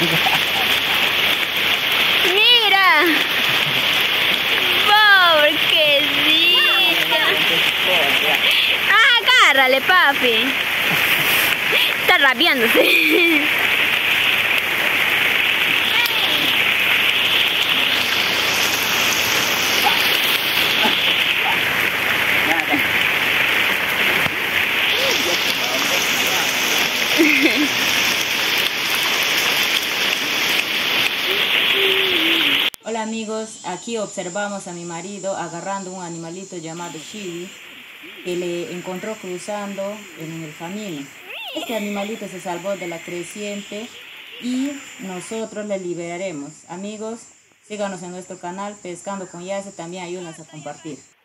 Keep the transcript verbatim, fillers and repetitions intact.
Mira. Pobrecito. Ah, agárrale, papi. Está rabiándose. Hola amigos, aquí observamos a mi marido agarrando un animalito llamado Chibi que le encontró cruzando en el camino. Este animalito se salvó de la creciente y nosotros le liberaremos. Amigos, síganos en nuestro canal Pescando con Yase, también ayúdanos a compartir.